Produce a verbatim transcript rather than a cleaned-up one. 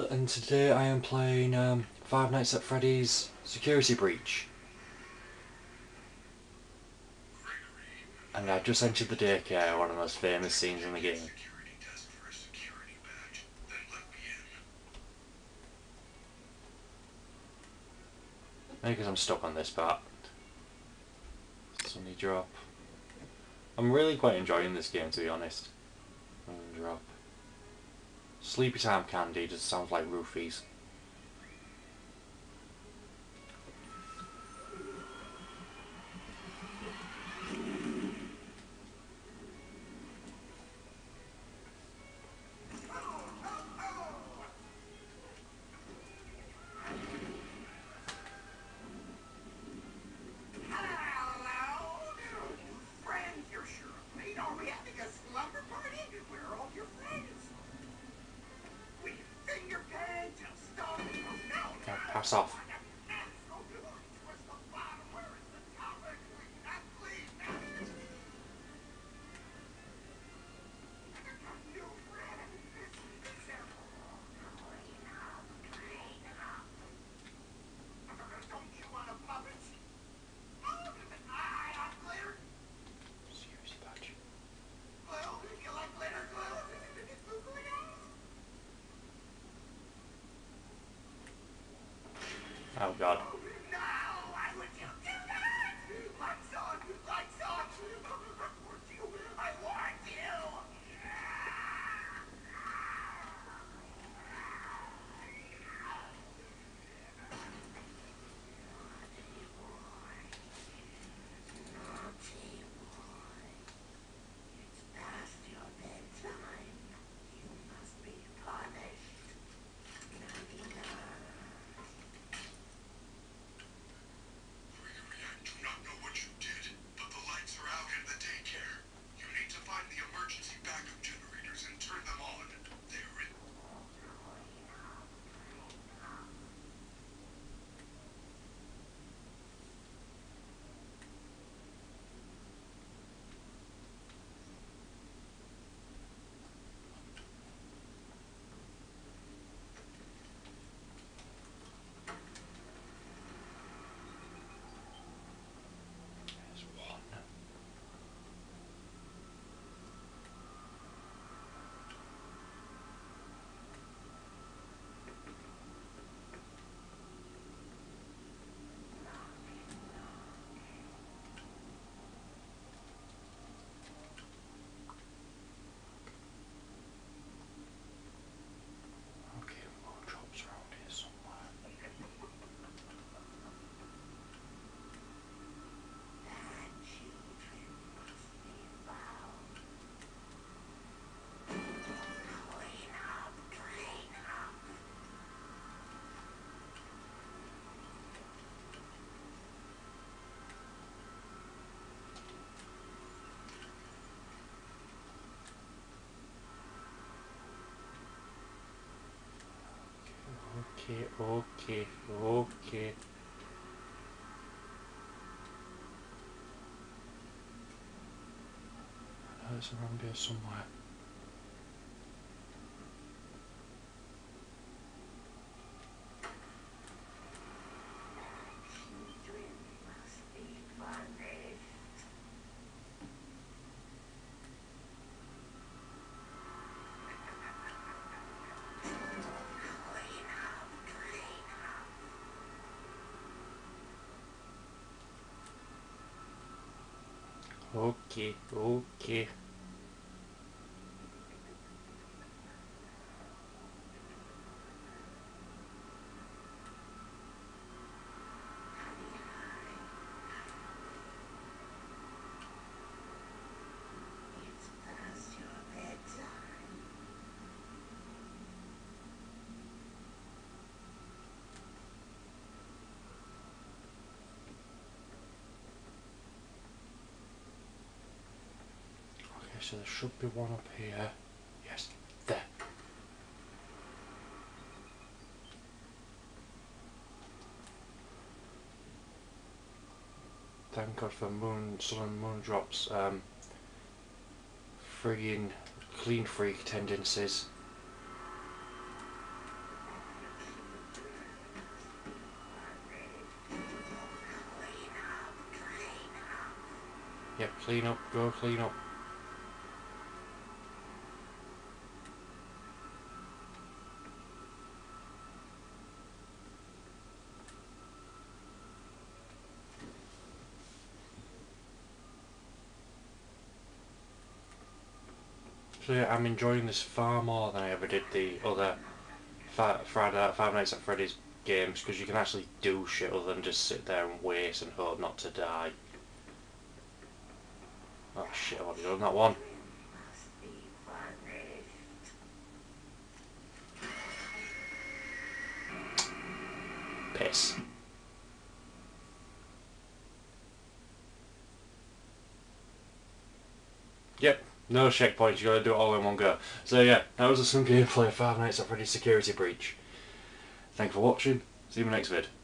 and today I am playing um, Five Nights at Freddy's Security Breach. And I've just entered the daycare, one of the most famous scenes in the game. Maybe because I'm stuck on this part. Sunny drop. I'm really quite enjoying this game, to be honest. Sunny drop. Sleepy time candy just sounds like roofies. Pass off. Oh god. Okay, okay, okay. There's around here somewhere. Okay, okay. So there should be one up here. Yes, there. Thank God for moon, sun and moon drops. Um, friggin' clean freak tendencies. clean up, go clean up. So yeah, I'm enjoying this far more than I ever did the other Friday, Five Nights at Freddy's games, because you can actually do shit other than just sit there and wait and hope not to die. Oh shit, I've already done that one. Piss. Yep, no checkpoints, you gotta do it all in one go. So yeah, that was some gameplay of Five Nights at Freddy's Security Breach. Thanks for watching, see you in the next vid.